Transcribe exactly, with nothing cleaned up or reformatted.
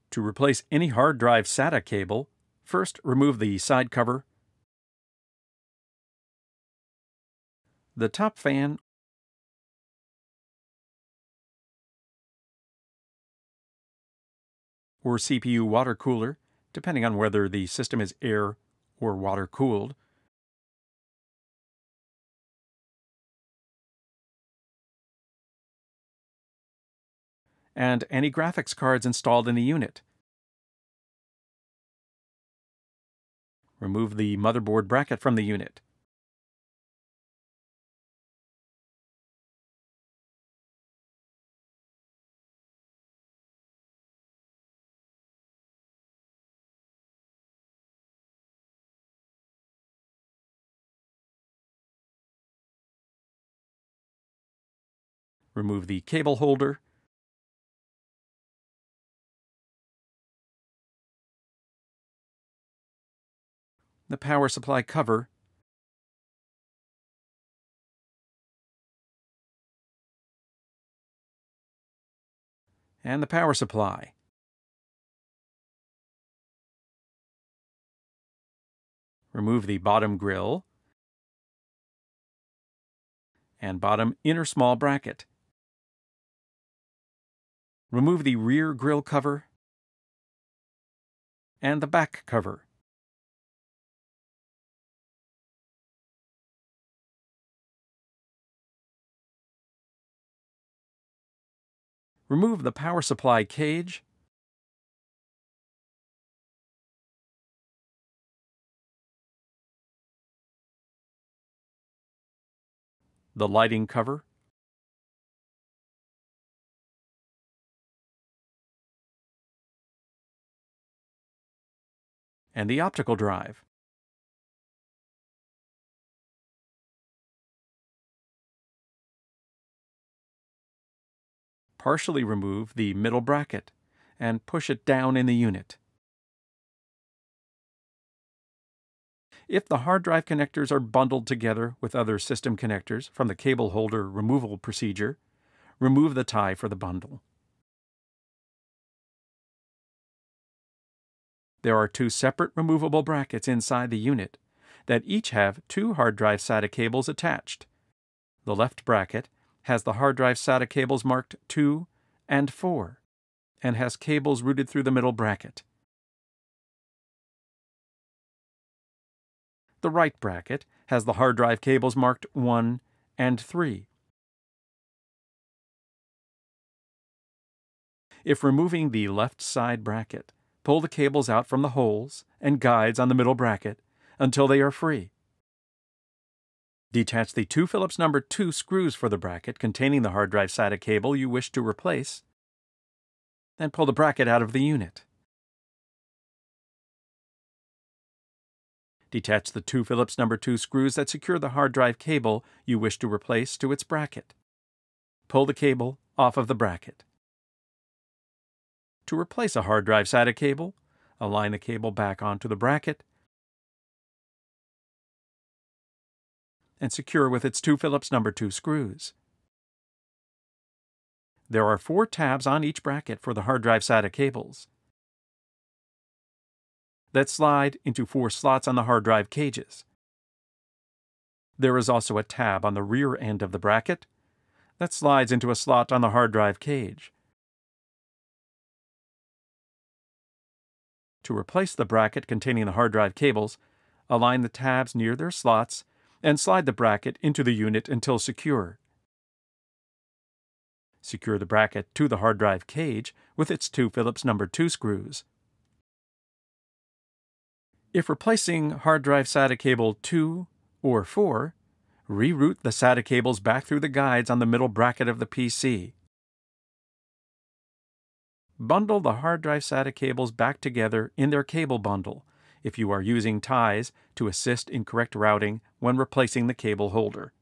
To replace any hard drive SATA cable, first remove the side cover, the top fan, or C P U water cooler, depending on whether the system is air or water cooled. And any graphics cards installed in the unit. Remove the motherboard bracket from the unit. Remove the cable holder. The power supply cover, and the power supply. Remove the bottom grille and bottom inner small bracket. Remove the rear grille cover and the back cover. Remove the power supply cage, the lighting cover, and the optical drive. Partially remove the middle bracket and push it down in the unit. If the hard drive connectors are bundled together with other system connectors from the cable holder removal procedure, remove the tie for the bundle. There are two separate removable brackets inside the unit that each have two hard drive SATA cables attached. The left bracket has the hard drive SATA cables marked two and four, and has cables routed through the middle bracket. The right bracket has the hard drive cables marked one and three. If removing the left side bracket, pull the cables out from the holes and guides on the middle bracket until they are free. Detach the two Phillips number two screws for the bracket containing the hard drive SATA cable you wish to replace, then pull the bracket out of the unit. Detach the two Phillips number two screws that secure the hard drive cable you wish to replace to its bracket. Pull the cable off of the bracket. To replace a hard drive SATA cable, align the cable back onto the bracket and secure with its two Phillips number two screws. There are four tabs on each bracket for the hard drive SATA cables that slide into four slots on the hard drive cages. There is also a tab on the rear end of the bracket that slides into a slot on the hard drive cage. To replace the bracket containing the hard drive cables, align the tabs near their slots and slide the bracket into the unit until secure. Secure the bracket to the hard drive cage with its two Phillips number two screws. If replacing hard drive SATA cable two or four, reroute the SATA cables back through the guides on the middle bracket of the P C. Bundle the hard drive SATA cables back together in their cable bundle if you are using ties to assist in correct routing when replacing the cable holder.